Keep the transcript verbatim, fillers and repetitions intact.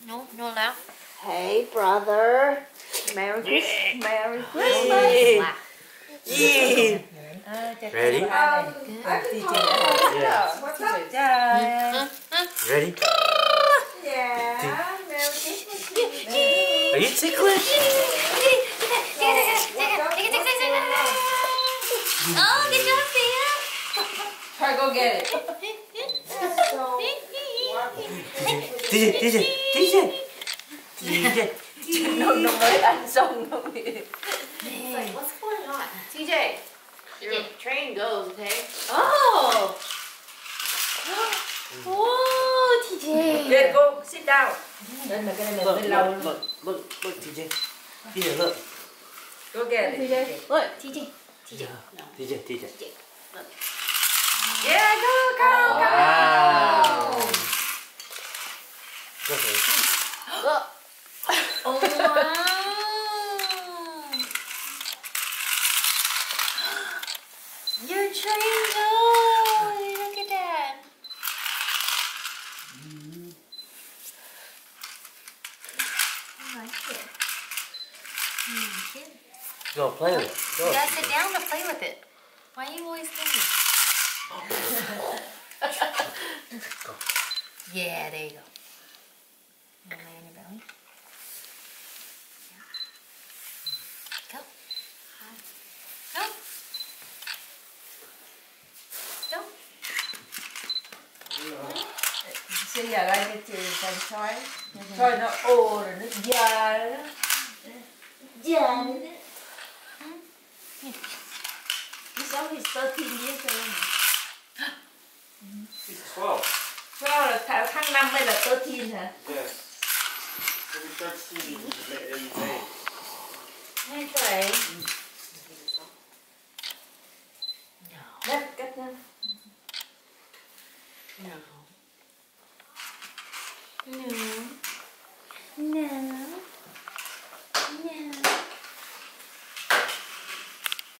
No, no laugh. Hey, brother. Merry Christmas. Yeah. Merry Christmas. Christmas. Yeah. Ready? Um, I can Yeah. What's up? Ready? Yeah. Merry Christmas. Are you ticklish? Oh, good job, Thea. Try go get it. D J, D J, D J, D J. No, no mới ăn xong đâu. It's like, what's going on? T J, your train goes, okay? Oh! Oh, T J. Then go sit down. Đây là cái này Look, mình lâu. look, look, look, look, D J. Here, look. Go get it. Look, T J. T J. No. D J, D J. Look. Yeah, go, go, go. Wow. Go ahead. Look. Oh, wow. Your train goes. Look at that. I like it. I like it. Go play with it. Go. You gotta sit down to play with it. Why are you always standing? Go. Yeah, there you go. You wanna lay on your belly? Yeah. Go. Go. Go. Bây giờ đây cái chị thành sói. Sói nó ô rồi nó già rồi đó. Già rồi đó. This dog is thirteen years old. He's twelve. twelve là tháng, tháng năm đây là thirteen hả? Yes. He'll be thirteen in May. Hai tuổi. No. Đất cắt ra. No.